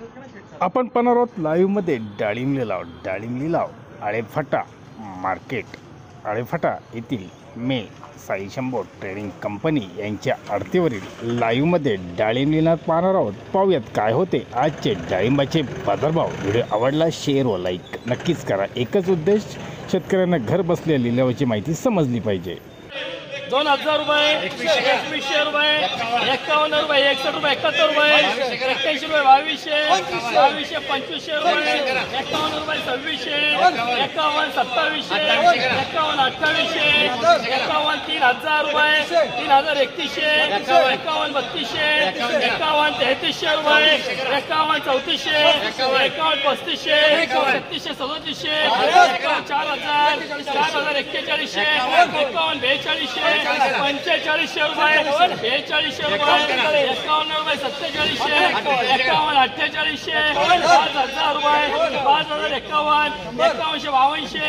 आपण पण आहोत लाईव्हमध्ये डाळिंब लिलाव आळेफाटा मार्केट आळेफाटा येथील मे साई शंभो ट्रेडिंग कंपनी यांच्या आडतीवरील लाईव्हमध्ये डाळिंब लिलाव पाहणार आहोत। पाहूयात काय होते आजचे डाळिंबाचे बाजारभाव। व्हिडिओ आवडला शेअर व लाईक नक्कीच करा। एकच उद्देश शेतकऱ्यांना घर बसल्या लिलावाची माहिती समजली पाहिजे। 2000 रुपये 2100 रुपये 51 रुपये 61 रुपये 71 रुपये 81 रुपये 2200 2500 रुपये 51 रुपये 2600 51 2700 51 2800 51 3000 रुपये 3031 51 3200 51 3300 रुपये 51 3400 51 3500 3600 3700 4000 41 51 4200 4500 रुपये 4200 रुपये 51 रुपये 4700 51 4800 5000 रुपये 5051 5152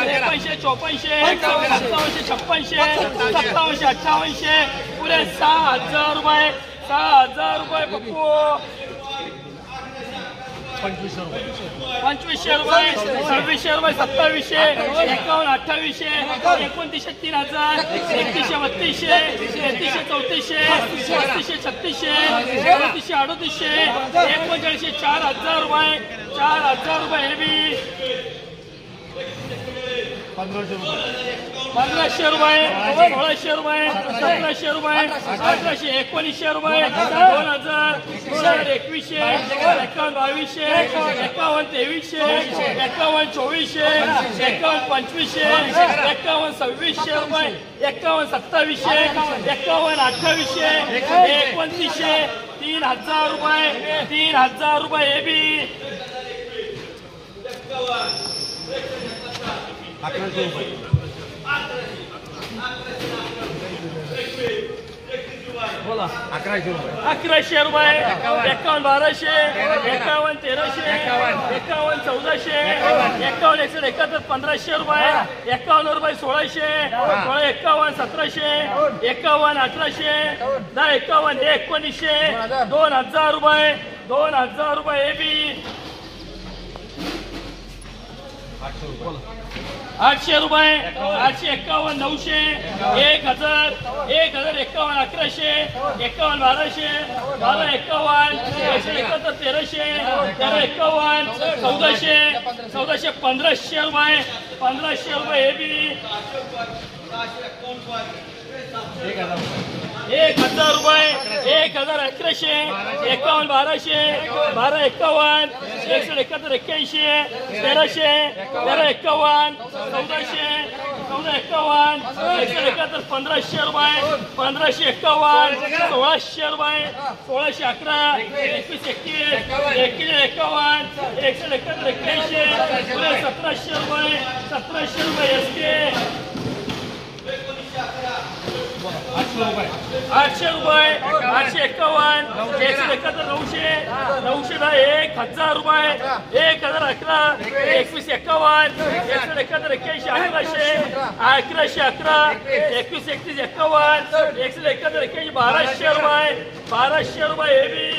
5354 5756 5758 पुरे 6000 रुपये 6000 रुपये पप्पू 2500 रुपये 2600 रुपये 2700 51 2800 29 3000 31 3200 33 3400 35 3600 37 3800 39 4000 रुपये 4000 रुपये हे बी 1500 रुपये 1600 रुपये 1700 रुपये 1800 1900 रुपये 2000 2100 51 2200 51 2300 51 2400 51 2500 51 2600 रुपये 51 2700 51 2800 2900 3000 रुपये 3000 रुपये हे बी 1100 रुपये 1100 रुपये 1100 रुपये 51 1200 51 1300 51 1400 51 171 1500 रुपये 51 रुपये 1600 51 1700 51 1800 51 1900 2000 रुपये 2000 रुपये हे बी 800 रुपये 851 900 1000 1051 1100 51 1200 12 51 171 1300 1351 1400 1500 रुपये 1500 रुपये हे बी 1000 रुपये 1100 51 1200 12 51 171 81 1300 1351 1400 1451 171 1500 रुपये 1551 1600 रुपये 1611 21 21 171 81 1700 रुपये 1700 रुपये एसके 800 रुपये 851 171 900 900 1000 रुपये 1011 21 51 171 81 1100 11 21 31 51 171 1200 रुपये 1200 रुपये हे बी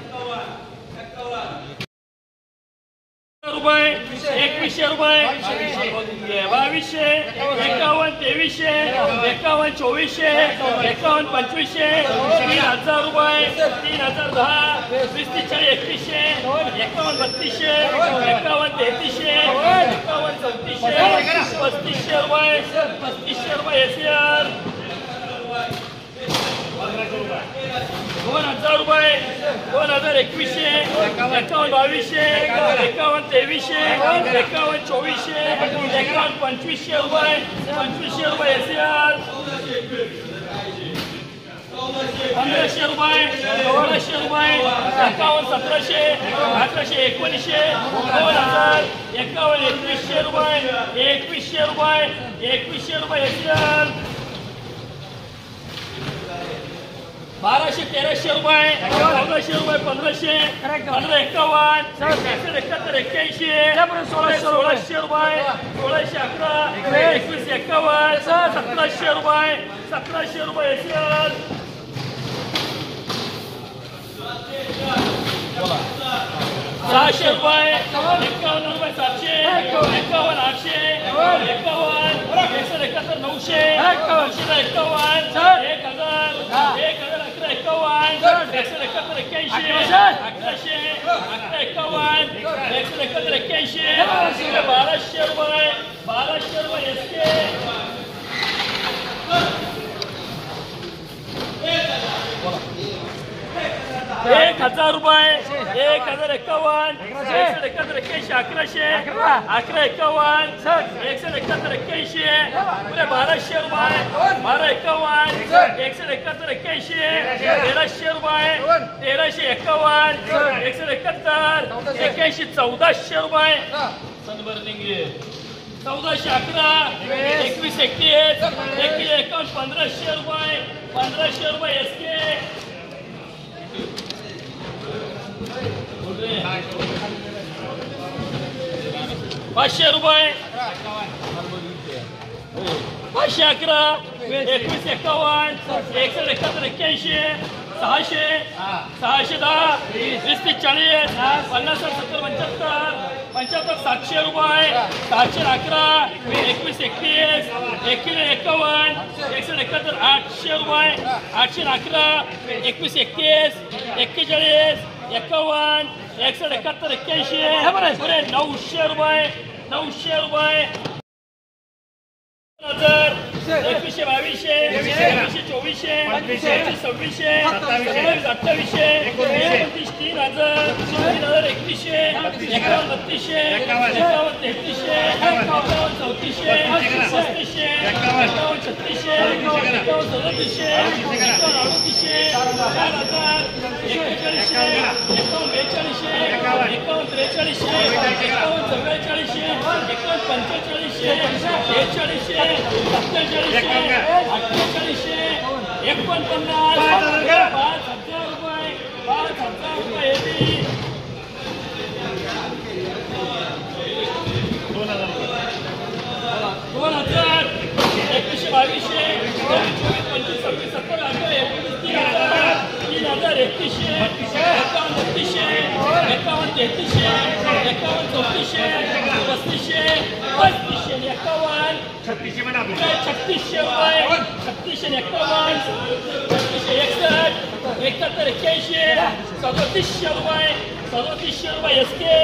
रुपये 2100 रुपये 2200 51 2300 51 2400 51 2500 3000 रुपये 3010 20 3100 51 3200 51 3300 51 3400 3500 रुपये 3500 रुपये एसीआर 2000 रुपये 2021 51 2200 51 2300 51 2400 51 2500 रुपये 2500 रुपये एसीआर 1500 रुपये 1600 रुपये 51 1700 1800 1900 2000 51 2100 रुपये 2100 रुपये 2100 रुपये एसीआर 1200 1300 रुपये 1400 रुपये 1500 15 51 71 81 1600 रुपये 1611 21 51 1700 रुपये 1700 रुपये एसीआर 1500 600 रुपये 51 रुपये 700 51 800 51 171 900 900 51 1000 11 51 171 81 1100 11 51 171 81 1200 रुपये 1200 रुपये एसके 1000 रुपये 1051 171 81 11 11 51 171 81 1200 रुपये 1251 171 81 1300 रुपये 1351 171 81 1400 रुपये सनबर्निंग 1411 21 21 21 1500 रुपये 1500 रुपये एसके 500 रुपये 511 21 51 171 81 600 610 20 40 50 70 75 75 700 रुपये 711 21 21 51 171 800 रुपये 811 21 21 41 51 171 81 900 रुपये 900 रुपये 21 22 21 24 25 26 27 28 29 3000 3000 31 51 32 51 33 51 34 35 51 36 51 37 51 38 4000 41 42 51 43 51 44 51 45 46 47 49 5000 रुपये 5000 रुपये एबी 2000 21 22 24 25 26 27 28 3000 31 51 33 51 34 35 51 36 रुपये 36 51 36 61 71 रुपये 37 रुपये एसके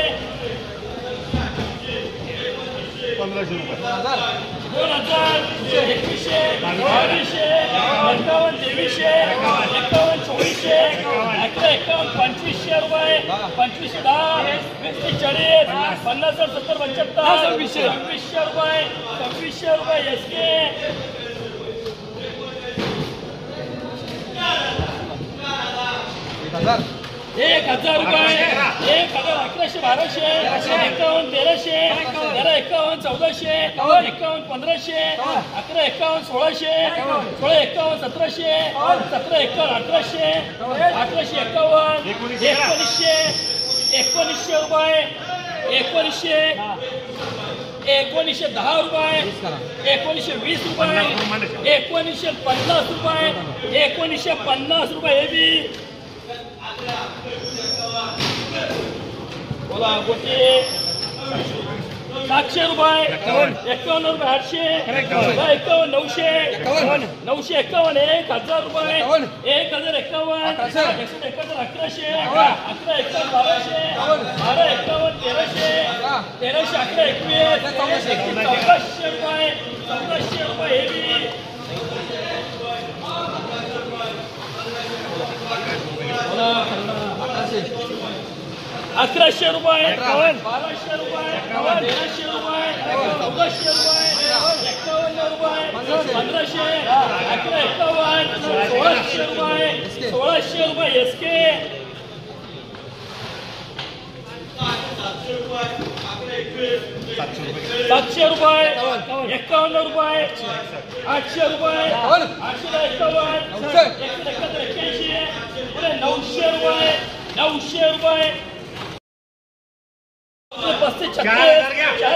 1500 रुपये 2000 21 22 51 23 51 24 2500 रुपये 25 10 20 40 50 70 75 2600 रुपये एसके 1000 रुपये 1100 1200 51 1300 51 1400 51 1500 11 51 1600 16 51 1700 17 51 1800 18 51 1900 रुपये 1910 रुपये 1920 रुपये 1950 रुपये 1950 रुपये एबी बोला गोटी 700 रुपये 51 रुपये 800 51 900 951 1000 रुपये 1051 171 1100 11 1200 12 1300 1300 1421 1400 रुपये एबी 1100 रुपये 1200 रुपये 1300 रुपये 1400 रुपये 51 रुपये 1500 11 51 1600 रुपये एसके 700 रुपये 51 रुपये 800 रुपये 851 900 रुपये 35 4000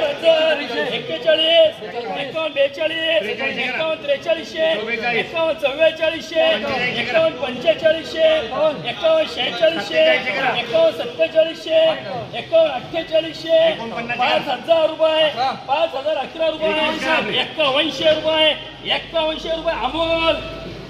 41 42 51 43 51 44 51 45 51 46 51 47 51 48 5000 रुपये 5011 रुपये 51 रुपये 51 रुपये अमोल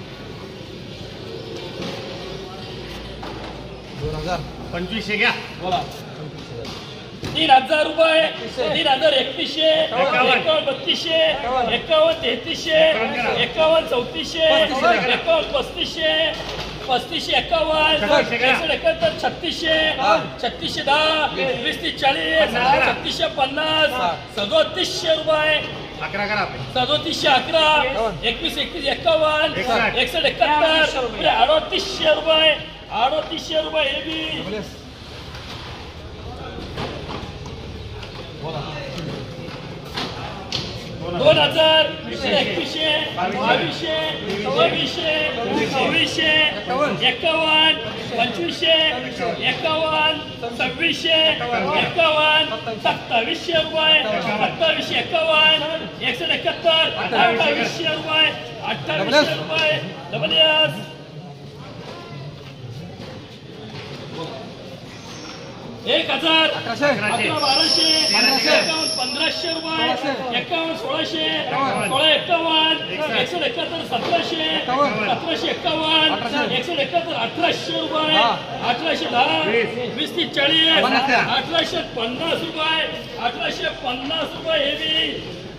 2500 घ्या. बोला 3000 रुपये 3031 51 32 51 33 51 34 51 35 35 51 61 36 36 10 20 40 36 50 3700 रुपये 11 करा आपण. 3711 21 21 51 61 71 3800 रुपये 3800 रुपये हे बी 2000 21 22 23 24 51 25 51 26 51 2700 रुपये 27 51 171 2800 रुपये 2800 रुपये डबल एस 1000 11 1200 51 1500 रुपये 51 1600 16 51 171 1700 1751 171 1800 रुपये 1810 20 40 1850 रुपये 1850 रुपये हे बी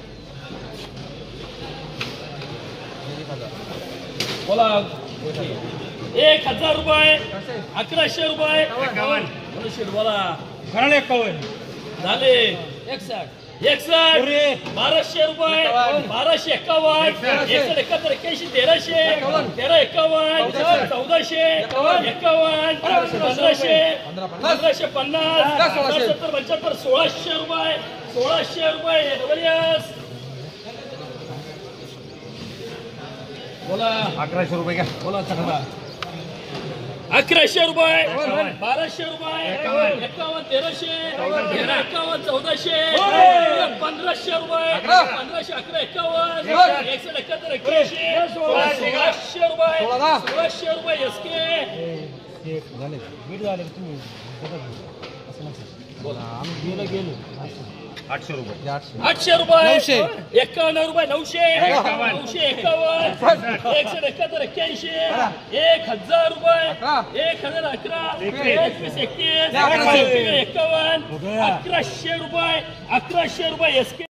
बोला 1000 रुपये 1100 रुपये 51 बोला घराला 51 झाले 61 1200 रुपये 1251 61 81 1300 1351 1400 1500 1550 70 75 1600 रुपये 1600 रुपये डबल बोला 1100 रुपये घ्या. बोला चला 1100 रुपये 1200 रुपये 51 1300 51 1400 1500 रुपये 1500 11 51 1600 रुपये 1600 रुपये एसके बोला आम्ही गेलो 800 रुपये. 800 रुपये 51 रुपये 900 951 171 81 1000 रुपये 1011 21 21 51 1100 रुपये 1100 रुपये एसके